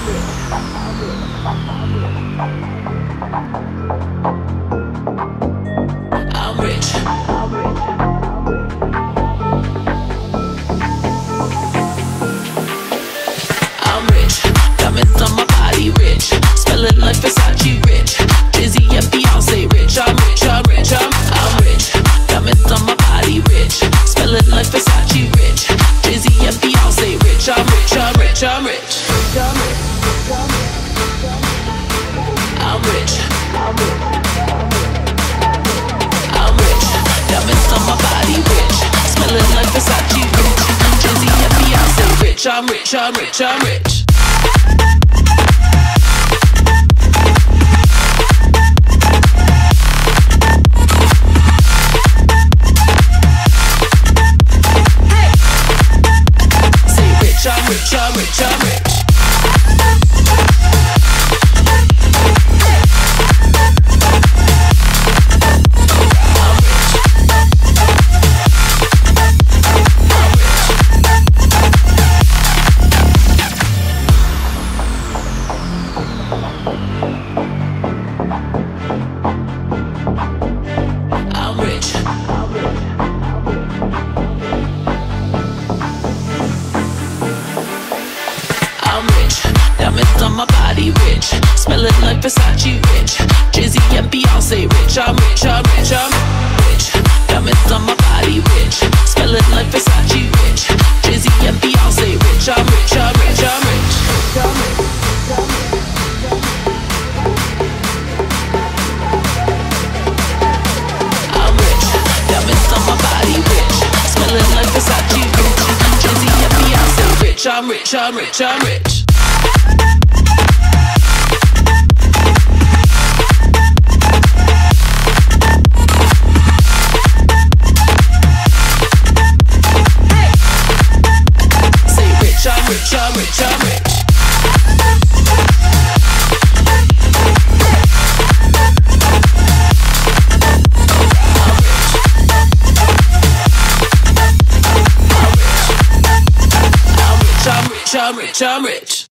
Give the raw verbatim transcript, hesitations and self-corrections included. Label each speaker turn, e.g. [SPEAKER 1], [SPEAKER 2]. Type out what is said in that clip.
[SPEAKER 1] I'm rich. I'm rich. Diamonds on my body, rich. Smelling like Versace, rich. Jay-Z and Beyonce, rich. I'm rich, I'm rich, I'm, I'm rich. Diamonds on my body, rich. Smelling like Versace, rich. Jay-Z and Beyonce, rich. I'm rich, I'm rich, I'm rich. I'm rich. I'm rich. Diamonds on my body, rich. Smelling like Versace, rich. Jay-Z and Beyonce, rich. I'm rich, I'm rich, I'm rich. I'm rich, I'm rich, I'm rich. I'm rich. I'm rich. Diamonds on my body, rich. Smelling like Versace, rich. Jay-Z and Beyonce, rich. I'm rich, I'm rich, I'm rich. Diamonds on my body, rich. Smelling like Versace, rich. Jay-Z and Beyonce, rich. I'm rich, I'm rich, I'm rich. I'm rich. Diamonds on my body, rich. Smelling like Versace, rich. Jay-Z and Beyonce, rich. I'm rich, I'm rich, I'm rich. I'm rich, I'm rich, I'm rich. I'm rich, I'm rich, I'm rich.